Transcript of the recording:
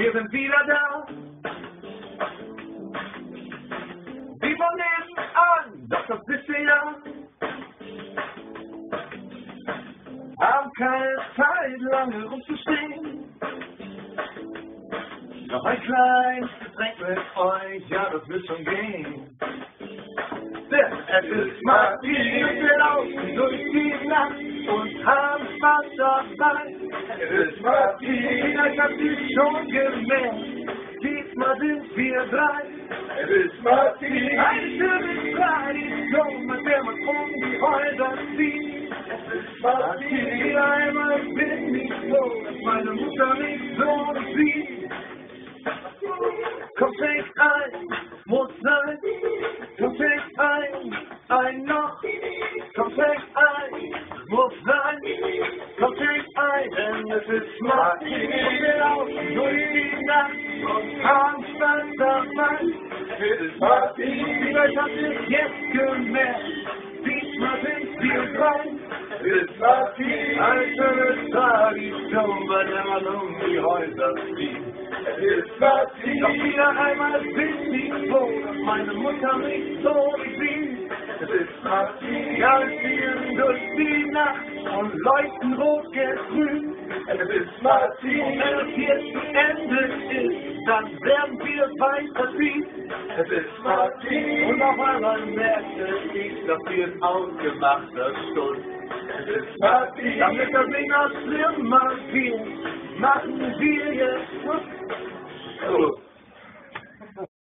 Wir sind wieder da. Sie von nebenan, doch das wisst ihr ja. Haben keine Zeit, lange rumzustehen. Noch ein kleines Getränk mit euch, ja, das wird schon gehen. Denn es ist Martin, wir laufen durch die Nacht und haben Spaß dabei. Es ist Martin, vielleicht habt ihr schon gemerkt, diesmal sind wir drei. Es ist Martin, eine schöne Tradition, mit der man um die Häuser zieht. Es ist Martin, wieder einmal bin ich so, dass meine Mutter mich so sieht. Komm, fängt ein, muss sein. Komm, fängt ein noch. Komm, fängt ein, muss sein. Komm, fängt ein, denn es ist Martin. Und wir laufen durch die Nacht und haben Spaß dabei. Es ist Martin, vielleicht habt ihr es jetzt gemerkt. Diesmal sind wir drei. Es ist Martin, eine schöne Tradition, bei der man um die Häuser zieht. Es ist Martin, doch wieder einmal bin ich froh, dass meine Mutter mich so sieht. Es ist Martin, ja, wir ziehen durch die Nacht und leuchten rot, gelb, grün. Es ist Martin, und wenn es hier zu Ende ist, dann werden wir weiterziehen. Es ist Martin, und auf einmal merkte ich, dass wir es ausgemachter Stund. Es ist Martin, damit das nicht noch schlimmer wird, machen wir jetzt Schluss.